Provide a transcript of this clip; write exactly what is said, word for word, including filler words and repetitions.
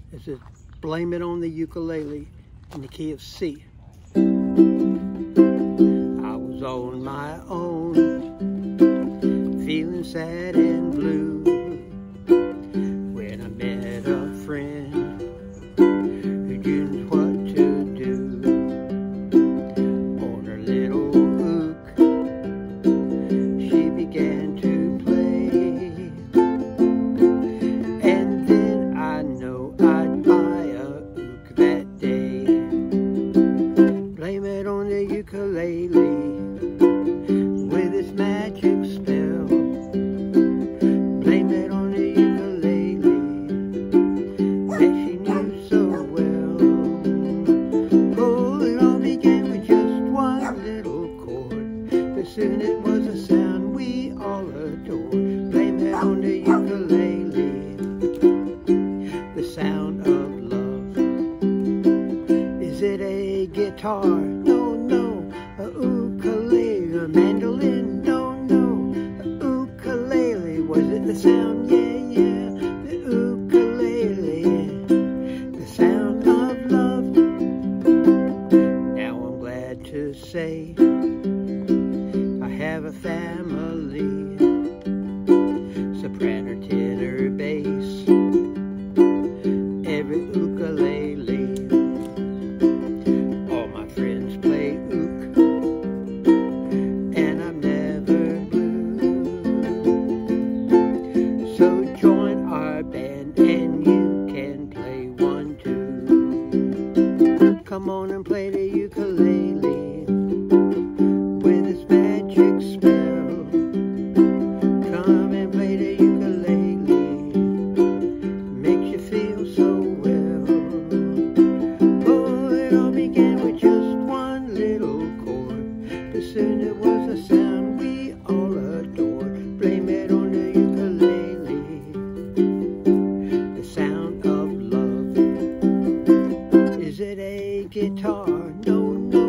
It says, blame it on the ukulele in the key of C. I was on my own, feeling sad and blue, when I met a friend who knew what to do. On her little uke, she began to play, and then I know I'd buy a uke that day. Blame it on the ukulele with its magic spell. Blame it on the ukulele that she knew so well. Oh, it all began with just one little chord, but soon it was a sound we all adored. Blame it on the ukulele, the sound of love. Is it a guitar? No, no. A ukulele, a mandolin? No, no. A ukulele. Was it the sound? Yeah, yeah. The ukulele, the sound of love. Now I'm glad to say I have a family, soprano, tenor, bass, every ukulele. All my friends play uke, and I'm never blue. So join our band and you can play one too. Come on and play the ukulele with its magic spell. Come and play the ukulele, makes you feel so well. Oh, it all began with just one little chord, but soon it was a sound we all adored. Blame it on the ukulele, the sound of love. Is it a guitar? No, no.